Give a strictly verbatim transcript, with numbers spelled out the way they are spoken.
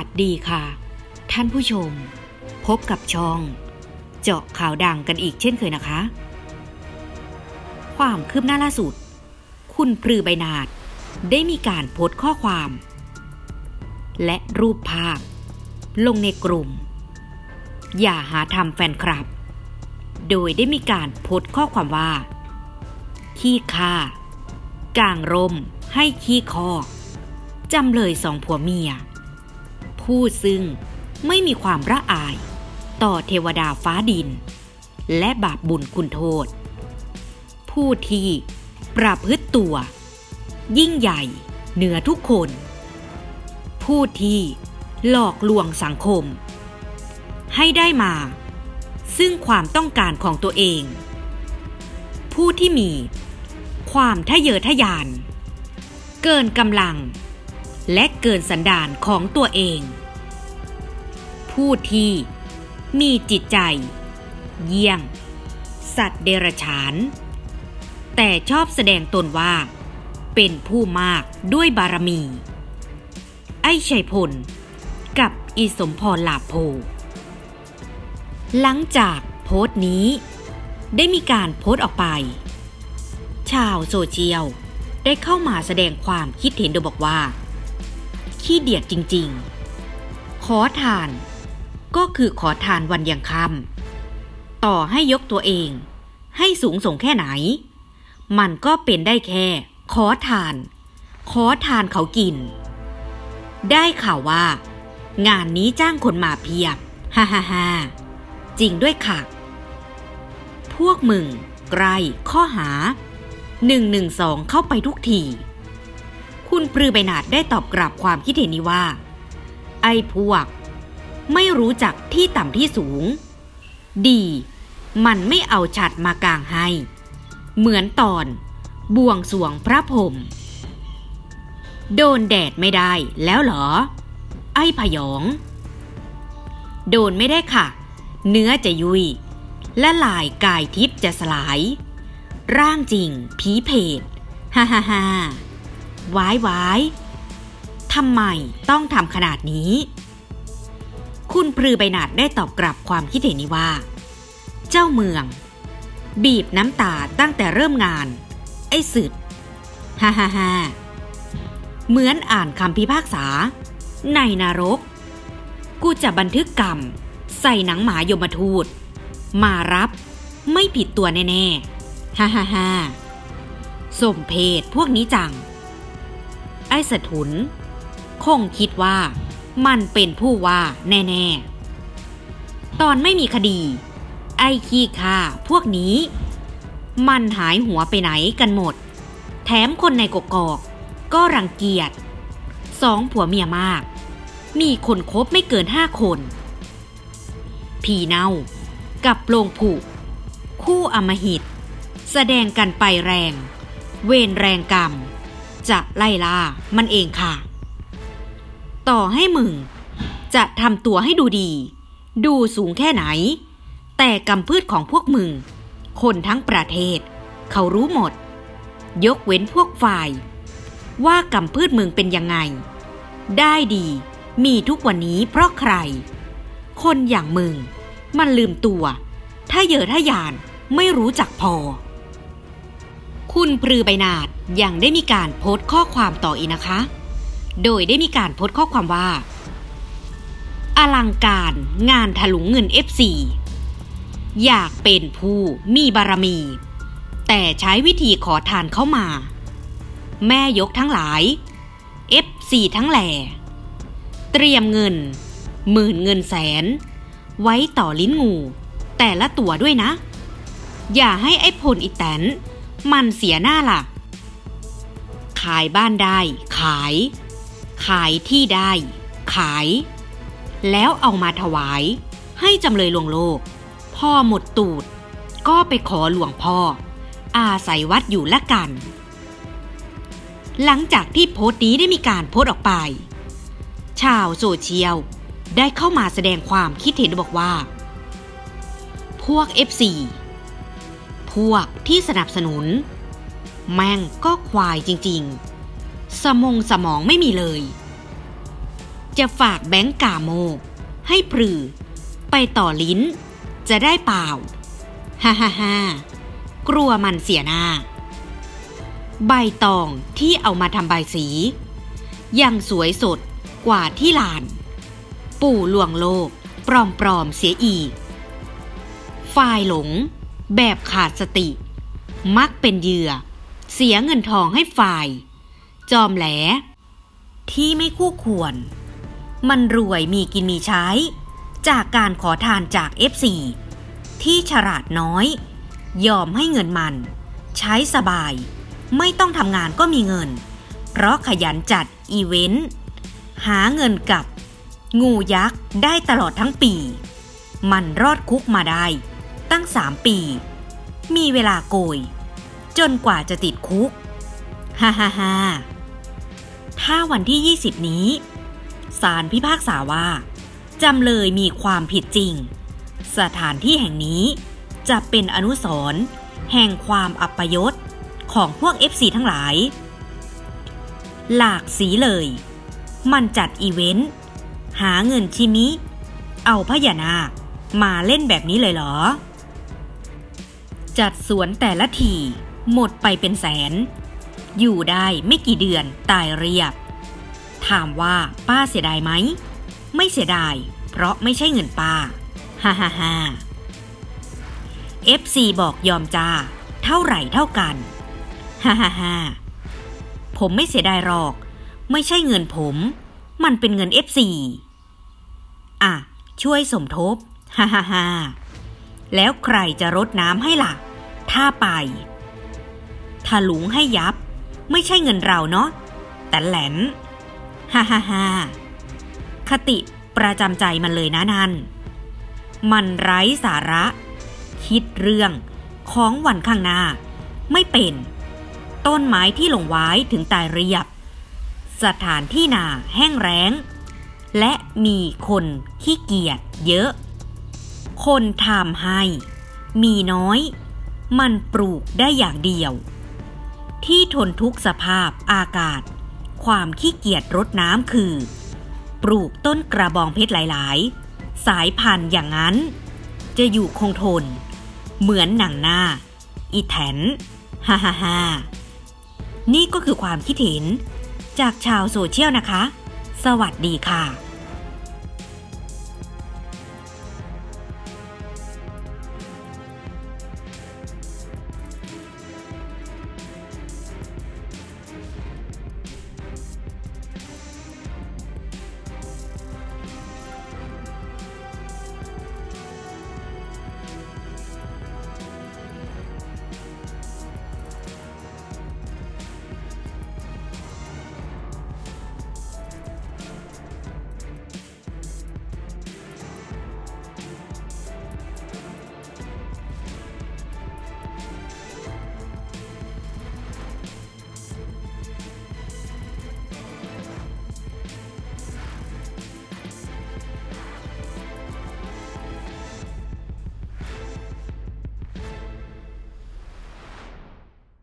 สดีค่ะท่านผู้ชมพบกับช่องเจาะข่าวดังกันอีกเช่นเคยนะคะความคืบหน้าล่าสุดคุณปรือใบหนาดได้มีการโพสต์ข้อความและรูปภาพลงในกลุ่มอย่าหาทำแฟนคลับโดยได้มีการโพสต์ข้อความว่าขี้ข้ากางร่มให้ขี้คอจำเลยสองผัวเมียผู้ซึ่งไม่มีความละอายต่อเทวดาฟ้าดินและบาปบุญคุณโทษผู้ที่ประพฤติตัวยิ่งใหญ่เหนือทุกคนผู้ที่หลอกลวงสังคมให้ได้มาซึ่งความต้องการของตัวเองผู้ที่มีความทะเยอทะยานเกินกำลังและเกินสันดานของตัวเองผู้ที่มีจิตใจเยี่ยงสัตว์เดรัจฉานแต่ชอบแสดงตนว่าเป็นผู้มากด้วยบารมีไอ้ชัยพลกับอีสมพรลาโภหลังจากโพสต์นี้ได้มีการโพสต์ออกไปชาวโซเชียลได้เข้ามาแสดงความคิดเห็นโดยบอกว่าขี้เดียดจริงๆขอทานก็คือขอทานวันยังค่ำต่อให้ยกตัวเองให้สูงส่งแค่ไหนมันก็เป็นได้แค่ขอทานขอทานเขากินได้ข่าวว่างานนี้จ้างคนมาเพียบฮ่าฮ่าฮ่าจริงด้วยค่ะพวกมึงใกล้ข้อหาหนึ่งหนึ่งสองเข้าไปทุกทีคุณปรือใบหนาดได้ตอบกลับความคิดเห็นนี้ว่าไอ้พวกไม่รู้จักที่ต่ำที่สูงดีมันไม่เอาฉัตรมากางให้เหมือนตอนบวงสรวงพระพรหมโดนแดดไม่ได้แล้วเหรอไอ้พยองโดนไม่ได้ค่ะเนื้อจะยุยและลายกายทิพย์จะสลายร่างจริงผีเพศฮ่าฮ่าฮ่าวายวายทำไมต้องทำขนาดนี้คุณปรือใบหนาดได้ตอบกลับความคิดเห็นนี้ว่าเจ้าเมืองบีบน้ำตาตั้งแต่เริ่มงานไอ้สึดฮ่าฮ่าฮ่าเหมือนอ่านคำพิพากษาในนรกกูจะบันทึกกรรมใส่หนังหมายมทูตมารับไม่ผิดตัวแน่ๆฮ่าฮ่าฮ่าสมเพศพวกนี้จังไอ้สะทุนคงคิดว่ามันเป็นผู้ว่าแน่ๆตอนไม่มีคดีไอ้ขี้ข้าพวกนี้มันหายหัวไปไหนกันหมดแถมคนในกกอกก็รังเกียจสองผัวเมียมากมีคนคบไม่เกินห้าคนผีเน่ากับโลงผุคู่อำมหิตแสดงกันไปแรงเวรแรงกรรมจะไล่ล่ามันเองค่ะต่อให้มึงจะทำตัวให้ดูดีดูสูงแค่ไหนแต่กำพืชของพวกมึงคนทั้งประเทศเขารู้หมดยกเว้นพวกฝ่ายว่ากำพืชมึงเป็นยังไงได้ดีมีทุกวันนี้เพราะใครคนอย่างมึงมันลืมตัวถ้าเยอถ้ายานไม่รู้จักพอคุณปรือใบหนาดยังได้มีการโพสต์ข้อความต่ออีกนะคะโดยได้มีการโพสต์ข้อความว่าอลังการงานถลุงเงิน เอฟ ซี อยากเป็นผู้มีบารมีแต่ใช้วิธีขอทานเข้ามาแม่ยกทั้งหลาย เอฟ ซี ทั้งแหล่เตรียมเงินหมื่นเงินแสนไว้ต่อลิ้นงูแต่ละตัวด้วยนะอย่าให้ไอ้พลอีแตนมันเสียหน้าล่ะขายบ้านได้ขายขายที่ได้ขายแล้วเอามาถวายให้จำเลยลวงโลกพ่อหมดตูดก็ไปขอหลวงพ่ออาศัยวัดอยู่ละกันหลังจากที่โพสต์นี้ได้มีการโพสต์ออกไปชาวโซเชียลได้เข้ามาแสดงความคิดเห็นบอกว่าพวก เอฟ ซี พวกที่สนับสนุนแม่งก็ควายจริงๆสมองสมองไม่มีเลยจะฝากแบงก์กาโมให้ปรือไปต่อลิ้นจะได้เปล่าฮ่าฮ่าฮ่ากลัวมันเสียหน้าใบตองที่เอามาทำใบสียังสวยสดกว่าที่ลานปู่ลวงโลกปลอมๆเสียอีกฝ่ายหลงแบบขาดสติมักเป็นเหยื่อเสียเงินทองให้ฝ่ายจอมแหลที่ไม่คู่ควรมันรวยมีกินมีใช้จากการขอทานจาก เอฟ ซี ที่ฉลาดน้อยยอมให้เงินมันใช้สบายไม่ต้องทำงานก็มีเงินเพราะขยันจัดอีเวนต์หาเงินกับงูยักษ์ได้ตลอดทั้งปีมันรอดคุกมาได้ตั้งสามปีมีเวลาโกยจนกว่าจะติดคุกฮ่าฮ่าฮ่าถ้าวันที่ยี่สิบนี้ศาลพิพากษาว่าจำเลยมีความผิดจริงสถานที่แห่งนี้จะเป็นอนุสรณ์แห่งความอัปยศของพวก เอฟ ซี ทั้งหลายหลากสีเลยมันจัดอีเวนต์หาเงินชิมิเอาพญานาคมาเล่นแบบนี้เลยเหรอจัดสวนแต่ละทีหมดไปเป็นแสนอยู่ได้ไม่กี่เดือนตายเรียบถามว่าป้าเสียดายไหมไม่เสียดายเพราะไม่ใช่เงินป้าฮ่าฮ่าฮ่า เอฟ ซี บอกยอมจ้าเท่าไหร่เท่ากันฮ่าฮ่าฮ่าผมไม่เสียดายหรอกไม่ใช่เงินผมมันเป็นเงิน เอฟ ซี อ่ะช่วยสมทบฮ่าฮ่าฮ่าแล้วใครจะรดน้ำให้ล่ะถ้าไปถลุงให้ยับไม่ใช่เงินเราเนาะแต่แหลนฮ่าฮ่าฮ่าคติประจำใจมันเลยนะนั่นมันไร้สาระคิดเรื่องของวันข้างหน้าไม่เป็นต้นไม้ที่ลงไว้ถึงตายเรียบสถานที่นาแห้งแล้งและมีคนขี้เกียจเยอะคนทำให้มีน้อยมันปลูกได้อย่างเดียวที่ทนทุกสภาพอากาศความขี้เกียจรดน้ำคือปลูกต้นกระบองเพชรหลายๆสายพันธุ์อย่างนั้นจะอยู่คงทนเหมือนหนังหน้าอีแถนฮ่าฮ่าฮ่านี่ก็คือความคิดเห็นจากชาวโซเชียลนะคะสวัสดีค่ะ